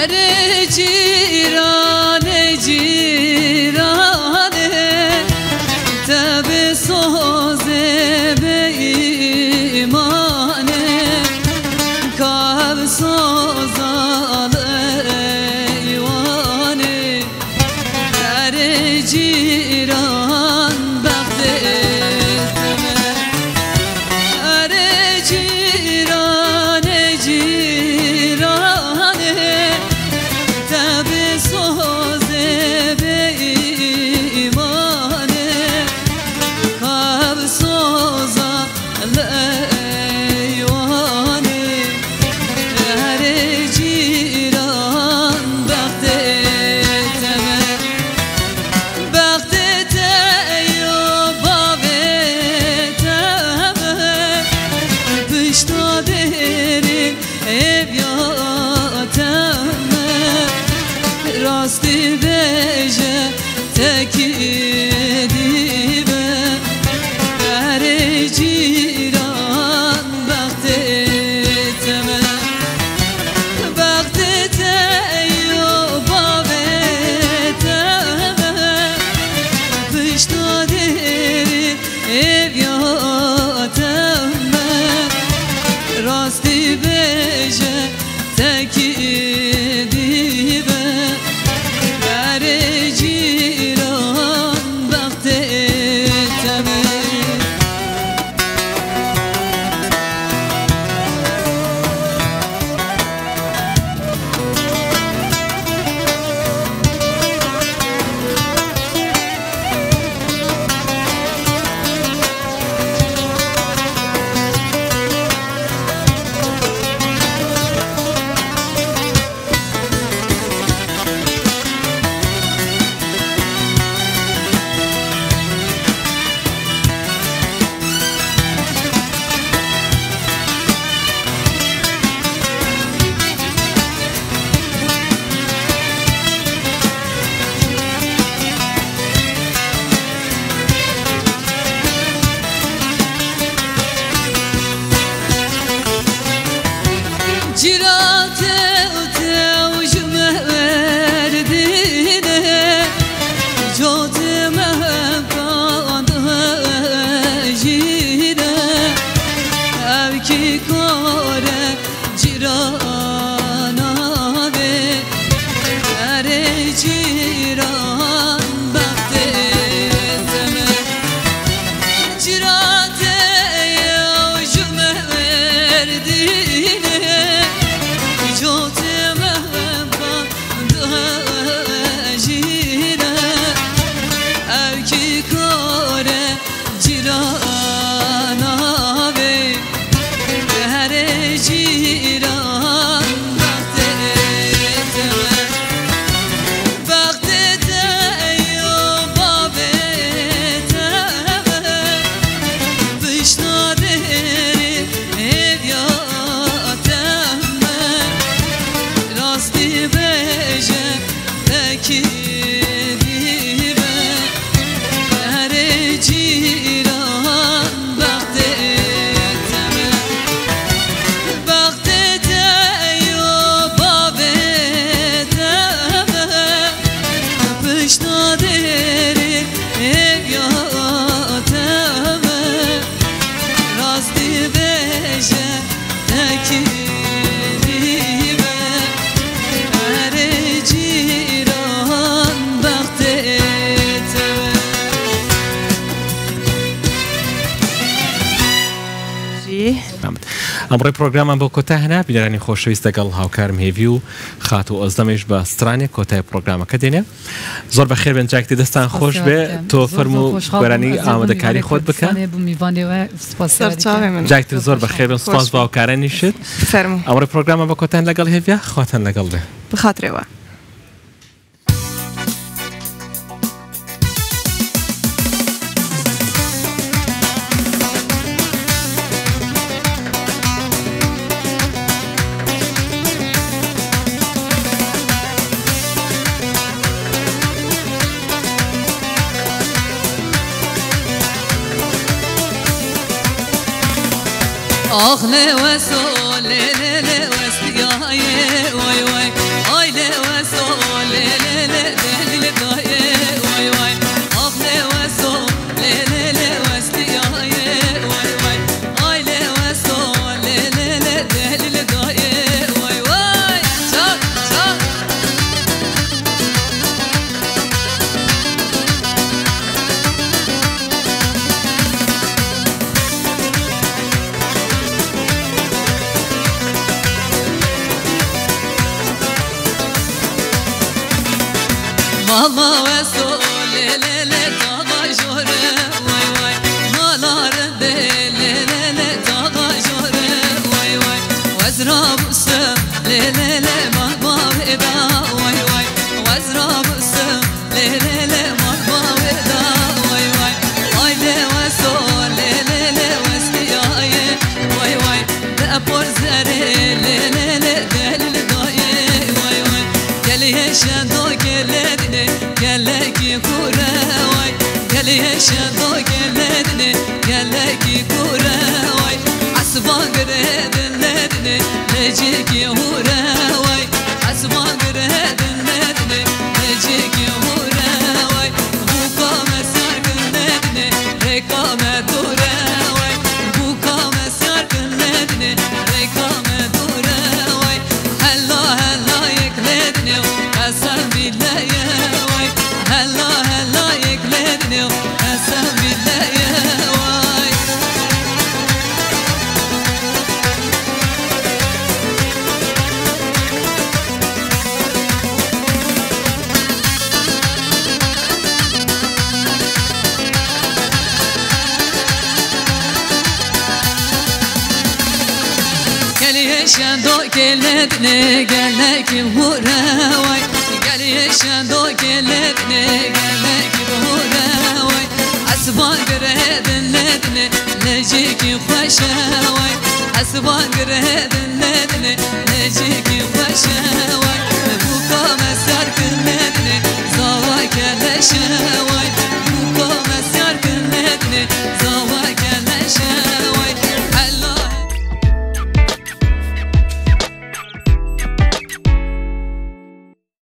جیران جیرانه تب سوزه به ایمانه کب سوزال ایوانه در جیران بغدتمه در جیران جیرانه تب سوزه به ایمانه کب سوزال ایوانه در جیران بغدتمه بغدت ایوبا بتمه پشتا دهرین ایبیاتمه راستی بجه تکیدیمه در جیران بغدتمه بغدت ایوبا بتمه پشتا دهرین ایبیاتمه راستی بجه تکیدیمه در جیران بغدتمه ئەمڕۆی پرۆگراممان بۆ کۆتا هەنا بینەرانی خۆشەویست لەگەڵ هاوکارم هێوی و خات و ئۆزدەمێش بە سترانێک کۆتای پرۆگرامەکە دێنێ زۆر بەخێر بێن جاکتی دەستان خۆش بێ تۆ فەرمو و گۆرانی ئامادەکاری خۆت بکە جاکتر زۆر بەخێر بن سپاس بە هاوکارانیشت ئەمڕۆی پرۆگرامە بە کۆتان لەگەڵ هێویا خواتان لەگەڵ بێ بخاترەوە آخ لوسو لوس دیگه وای وای آی Mama ve so lelele dağa jore vay vay Malar lelele dağa jore vay vay Vezrabusam lelele mama veda vay vay Vezrabusam lelele mama veda vay vay Aile ve so lelele vestiyaye vay vay Depor zere lelele del daye vay vay Gel yeşendo geledine gele ki kure vay Gel yeşendo geledine gele ki kure vay Asma gredinledine leci ki hure vay Asma gredinledine leci ki hure vay Bu kame sargınledine rekame dure vay Bu kame sargınledine rekame dure vay Hella hella yekledine Qasam billahi vay Hella hella yekledine Qasam billahi vay Gel yeşendo geledine gele ki hure vay Gel yeşendo geledine gele ki hure vay Asban gredinledine leci ki khoşe vay Asban gredinledine leci